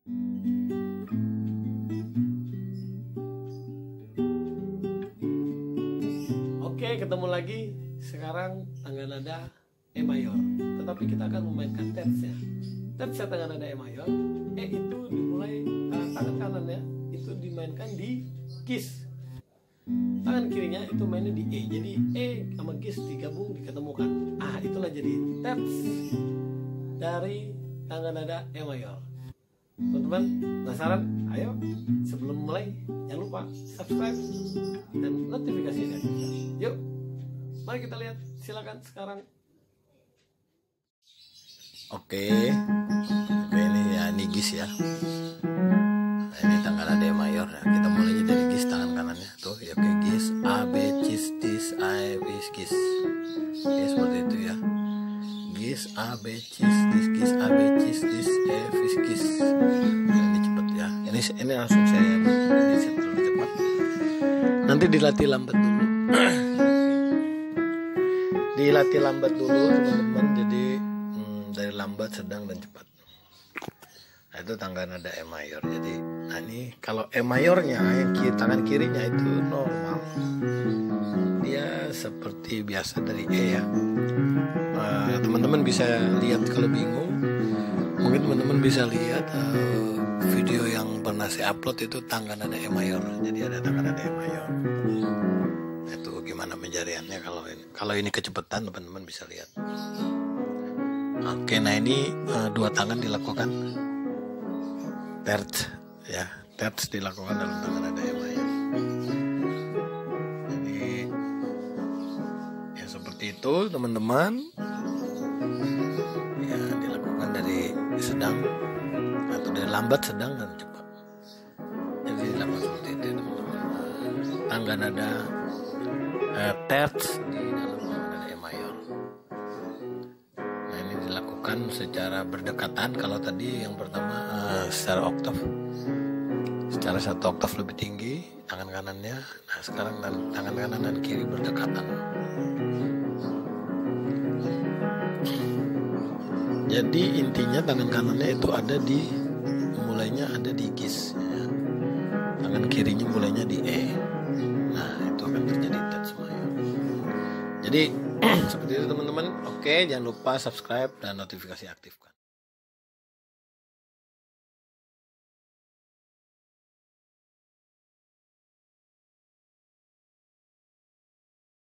Oke, ketemu lagi. Sekarang tangga nada E mayor, tetapi kita akan memainkan tertsnya. Tertsnya tangga nada E mayor, E itu dimulai tangan kanannya itu dimainkan di gis, tangan kirinya itu mainnya di E. Jadi E sama gis digabung diketemukan. Itulah jadi terts dari tangga nada E mayor. Teman-teman penasaran? Ayo sebelum mulai jangan lupa subscribe dan notifikasinya. Yuk, mari kita lihat. Silakan sekarang. Oke, ini ya, ini gis ya. Nah, ini tangga nada E mayor ya. Kita mulainya dari gis tangan kanannya tuh ya, oke, gis A B cis dis A bis gis. Oke, seperti itu ya. Gis A B cis dis gis A B cis dis E bis gis. Ini cepet ya. Ini langsung saya set dulu cepat. Nanti dilatih lambat dulu. Dilatih lambat dulu teman-teman. Jadi dari lambat, sedang, dan cepat. Nah, itu tangga nada E mayor. Jadi, nah ini kalau E mayornya yang tangan kirinya itu normal, dia seperti biasa dari E ya. Teman-teman bisa lihat kalau bingung. Mungkin teman-teman bisa lihat video yang pernah saya upload, itu tangga nada E mayor. Jadi ada tangga nada E mayor. Itu gimana penjariannya kalau ini kecepatan, teman-teman bisa lihat. Oke, nah ini dua tangan dilakukan terts ya, terts dilakukan dalam tangga nada E mayor. Jadi ya seperti itu teman-teman. Ya, dilakukan dari sedang atau dari lambat, sedang, dan cepat. Jadi dilakukan seperti itu teman-teman. Tangga nada terts di dalam tangga nada E mayor. Nah, ini dilakukan secara berdekatan. Kalau tadi yang pertama secara oktav, secara satu oktav lebih tinggi tangan kanannya. Nah, sekarang tangan kanan dan kiri berdekatan. Jadi intinya tangan kanannya itu mulainya ada di gis ya. Tangan kirinya mulainya di E. Nah, itu akan terjadi terts mayor. Jadi seperti itu teman-teman. Oke, jangan lupa subscribe dan notifikasi aktifkan.